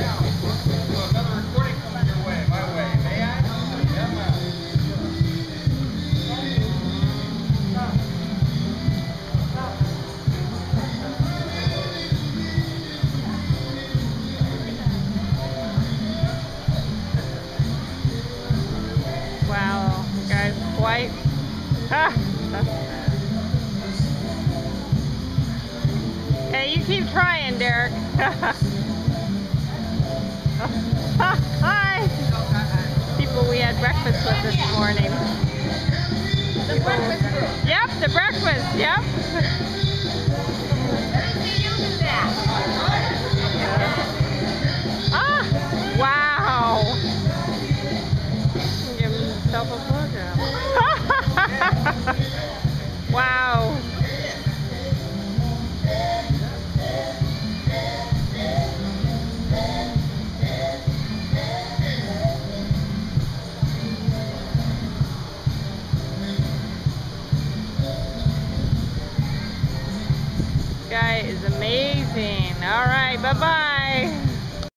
Another recording coming your way, my way. May I? Wow, you guys, quite. Hey, you keep trying, Derek. Hi. People we had breakfast with this morning. The breakfast room. Yep, the breakfast. Yep. Ah, wow. Give himself a blowjob. Wow. Guy is amazing. All right, bye-bye.